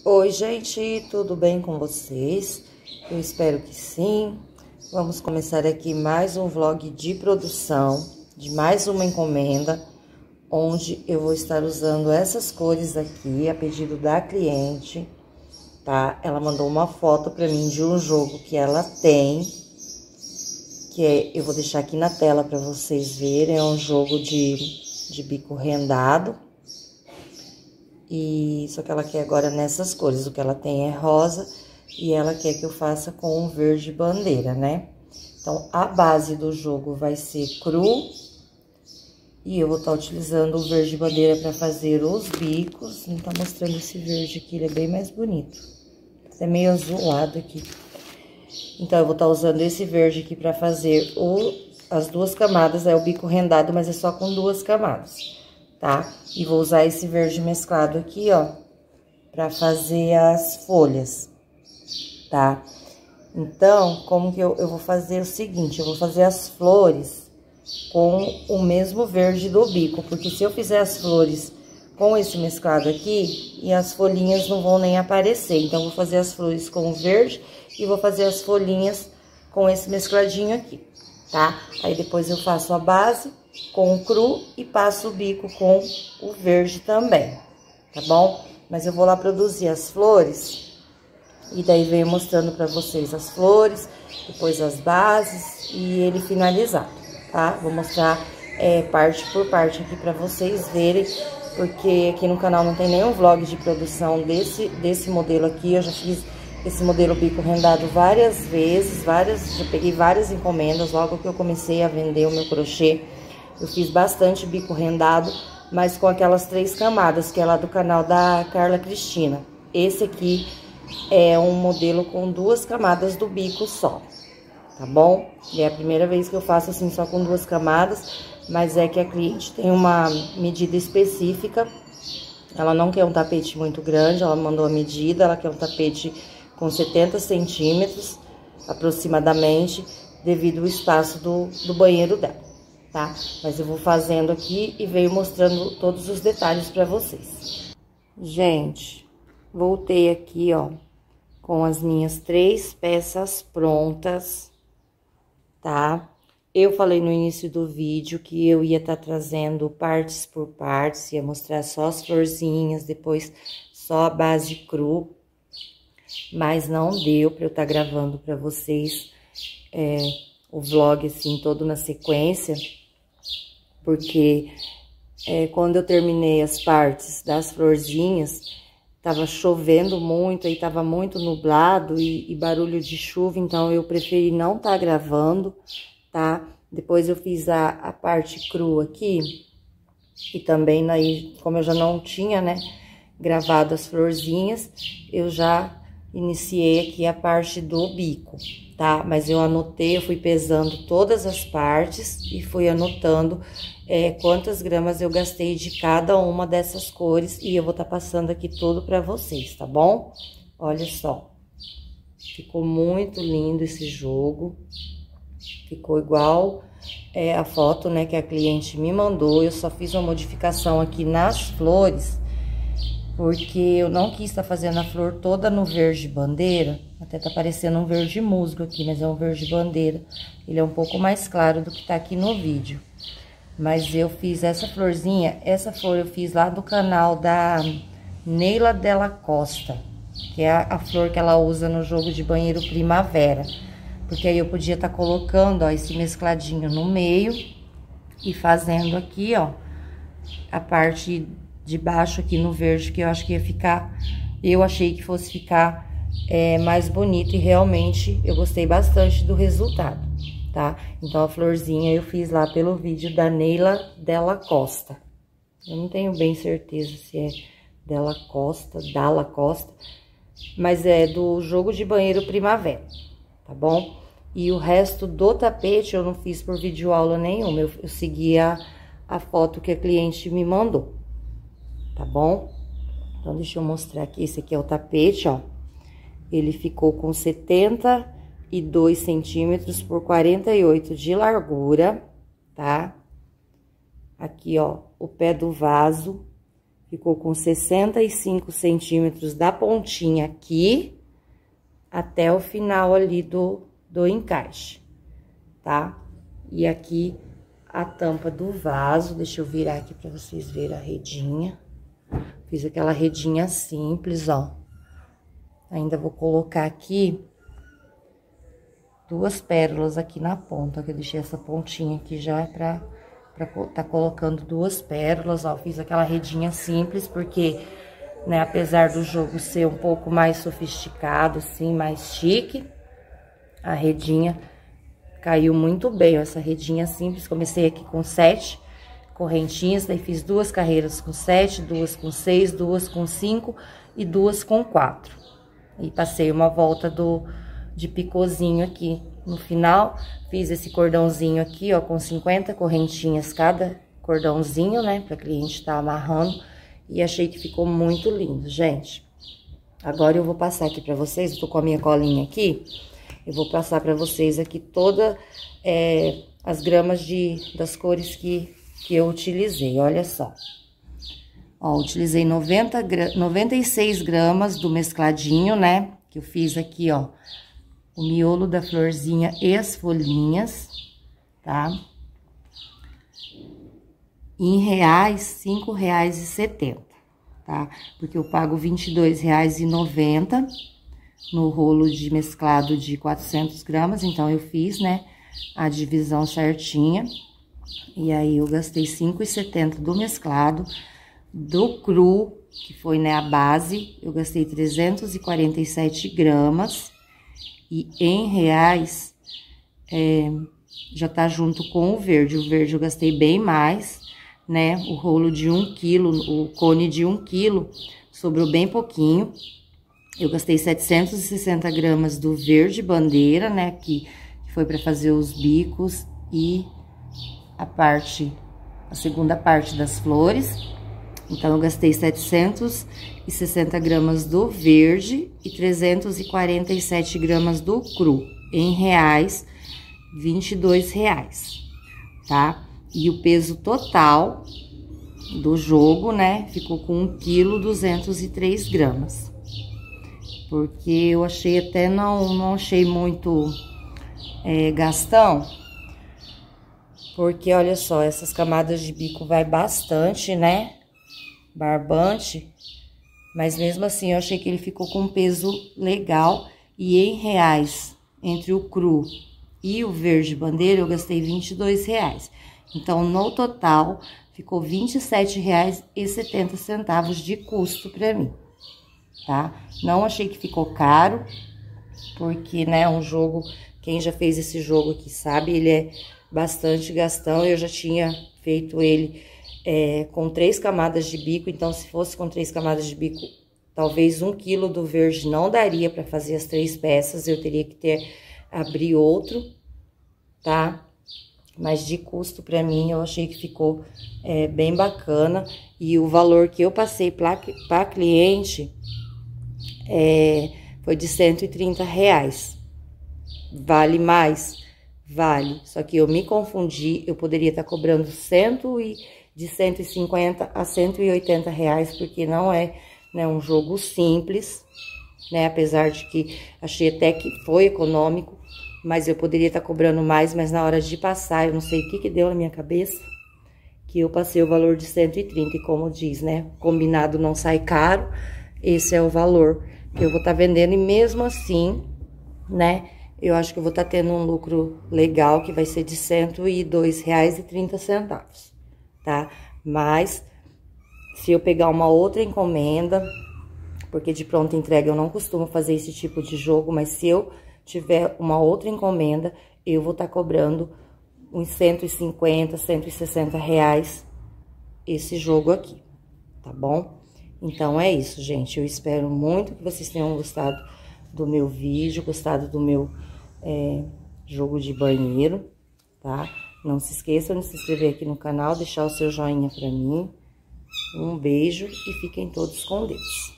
Oi, gente, tudo bem com vocês? Eu espero que sim. Vamos começar aqui mais um vlog de produção de mais uma encomenda, onde eu vou estar usando essas cores aqui, a pedido da cliente, tá? Ela mandou uma foto pra mim de um jogo que ela tem, eu vou deixar aqui na tela pra vocês verem, é um jogo de bico rendado. E só que ela quer agora nessas cores, o que ela tem é rosa e ela quer que eu faça com um verde bandeira, né? Então, a base do jogo vai ser cru e eu vou estar utilizando o verde bandeira para fazer os bicos. Não tá mostrando esse verde aqui, ele é bem mais bonito. É meio azulado aqui. Então, eu vou estar usando esse verde aqui para fazer as duas camadas, é o bico rendado, mas é só com duas camadas. Tá? E vou usar esse verde mesclado aqui, ó, pra fazer as folhas, tá? Então, como que eu vou fazer o seguinte, eu vou fazer as flores com o mesmo verde do bico, porque se eu fizer as flores com esse mesclado aqui, e as folhinhas não vão nem aparecer, então, eu vou fazer as flores com o verde e vou fazer as folhinhas com esse mescladinho aqui, tá? Aí, depois eu faço a base com o cru e passo o bico com o verde também, tá bom? Mas eu vou lá produzir as flores e daí venho mostrando pra vocês as flores, depois as bases e ele finalizado, tá? Vou mostrar parte por parte aqui pra vocês verem, porque aqui no canal não tem nenhum vlog de produção desse modelo aqui. Eu já fiz esse modelo bico rendado várias vezes, já peguei várias encomendas logo que eu comecei a vender o meu crochê. Eu fiz bastante bico rendado, mas com aquelas 3 camadas, que é lá do canal da Carla Cristina. Esse aqui é um modelo com 2 camadas do bico só, tá bom? E é a primeira vez que eu faço assim, só com 2 camadas, mas é que a cliente tem uma medida específica. Ela não quer um tapete muito grande, ela mandou a medida, ela quer um tapete com 70 centímetros, aproximadamente, devido ao espaço do banheiro dela. Tá? Mas eu vou fazendo aqui e venho mostrando todos os detalhes pra vocês. Gente, voltei aqui, ó, com as minhas 3 peças prontas, tá? Eu falei no início do vídeo que eu ia estar trazendo partes por partes, ia mostrar só as florzinhas, depois só a base cru, mas não deu pra eu estar gravando pra vocês o vlog assim todo na sequência, porque quando eu terminei as partes das florzinhas, tava chovendo muito, aí tava muito nublado e barulho de chuva, então eu preferi não tá gravando, tá? Depois eu fiz a parte crua aqui, e também, aí, como eu já não tinha, né, gravado as florzinhas, eu já iniciei aqui a parte do bico, tá? Mas eu anotei, eu fui pesando todas as partes e fui anotando quantas gramas eu gastei de cada uma dessas cores, e eu vou estar passando aqui tudo pra vocês, tá bom? Olha só, ficou muito lindo esse jogo, ficou igual a foto, né, que a cliente me mandou. Eu só fiz uma modificação aqui nas flores, porque eu não quis estar fazendo a flor toda no verde bandeira. Até tá parecendo um verde musgo aqui, mas é um verde bandeira. Ele é um pouco mais claro do que tá aqui no vídeo. Mas eu fiz essa florzinha, essa flor eu fiz lá do canal da Neila Della Costa, que é a flor que ela usa no jogo de banheiro primavera. Porque aí eu podia estar colocando, ó, esse mescladinho no meio e fazendo aqui, ó, a parte de baixo aqui no verde, que eu acho que ia ficar, eu achei que fosse ficar mais bonito, e realmente eu gostei bastante do resultado, tá? Então, a florzinha eu fiz lá pelo vídeo da Neila Della Costa. Eu não tenho bem certeza se é Dalla Costa, mas é do jogo de banheiro primavera, tá bom? E o resto do tapete eu não fiz por videoaula nenhuma, eu segui a foto que a cliente me mandou. Tá bom? Então, deixa eu mostrar aqui. Esse aqui é o tapete, ó. Ele ficou com 72 centímetros por 48 de largura, tá? Aqui, ó, o pé do vaso ficou com 65 centímetros da pontinha aqui até o final ali do encaixe, tá? E aqui a tampa do vaso, deixa eu virar aqui pra vocês verem a redinha. Fiz aquela redinha simples, ó. Ainda vou colocar aqui 2 pérolas aqui na ponta, que eu deixei essa pontinha aqui já pra tá colocando 2 pérolas, ó. Fiz aquela redinha simples, porque, né, apesar do jogo ser um pouco mais sofisticado, assim, mais chique, a redinha caiu muito bem, ó, essa redinha simples. Comecei aqui com 7 correntinhas, daí fiz 2 carreiras com 7, 2 com 6, 2 com 5 e 2 com 4. E passei uma volta de picôzinho aqui. No final, fiz esse cordãozinho aqui, ó, com 50 correntinhas cada cordãozinho, né, pra cliente tá amarrando. E achei que ficou muito lindo, gente. Agora eu vou passar aqui pra vocês, eu tô com a minha colinha aqui. Eu vou passar pra vocês aqui todas as gramas das cores que eu utilizei, olha só. Ó, utilizei 96 gramas do mescladinho, né? Que eu fiz aqui, ó, o miolo da florzinha e as folhinhas, tá? Em reais, R$ 5,70, tá? Porque eu pago R$ 22,90 no rolo de mesclado de 400 gramas, então eu fiz, né, a divisão certinha. E aí, eu gastei R$ 5,70 do mesclado, do cru, que foi, né, a base, eu gastei 347 gramas. E em reais, já tá junto com o verde. O verde eu gastei bem mais, né, o rolo de 1 quilo, o cone de 1 quilo, sobrou bem pouquinho. Eu gastei 760 gramas do verde bandeira, né, que foi pra fazer os bicos e a segunda parte das flores. Então, eu gastei 760 gramas do verde e 347 gramas do cru. Em reais, R$ 22,00, tá? E o peso total do jogo, né, ficou com 1 quilo 203 gramas. Porque eu achei até, não achei muito gastão. Porque, olha só, essas camadas de bico vai bastante, né? Barbante. Mas mesmo assim, eu achei que ele ficou com um peso legal. E em reais, entre o cru e o verde bandeira, eu gastei R$ 22,00. Então, no total, ficou R$ 27,70 de custo pra mim, tá? Não achei que ficou caro, porque, né, um jogo, quem já fez esse jogo aqui sabe, ele é bastante gastão. Eu já tinha feito ele com 3 camadas de bico, então se fosse com 3 camadas de bico, talvez 1 quilo do verde não daria pra fazer as 3 peças, eu teria que abrir outro, tá? Mas de custo pra mim, eu achei que ficou bem bacana. E o valor que eu passei pra cliente foi de R$ 130,00. Vale mais? Vale. Só que eu me confundi, eu poderia estar cobrando de 150 a R$ 180,00, porque não é, né, um jogo simples, né? Apesar de que achei até que foi econômico, mas eu poderia estar cobrando mais, mas na hora de passar, eu não sei o que deu na minha cabeça, que eu passei o valor de 130, e como diz, né, combinado não sai caro, esse é o valor que eu vou estar vendendo, e mesmo assim, né, eu acho que eu vou estar tendo um lucro legal, que vai ser de R$ 102,30, tá? Mas, se eu pegar uma outra encomenda, porque de pronta entrega eu não costumo fazer esse tipo de jogo, mas se eu tiver uma outra encomenda, eu vou estar cobrando uns 150, 160 reais esse jogo aqui, tá bom? Então, é isso, gente. Eu espero muito que vocês tenham gostado do meu vídeo, gostado do meu jogo de banheiro, tá? Não se esqueçam de se inscrever aqui no canal, deixar o seu joinha pra mim. Um beijo e fiquem todos com Deus.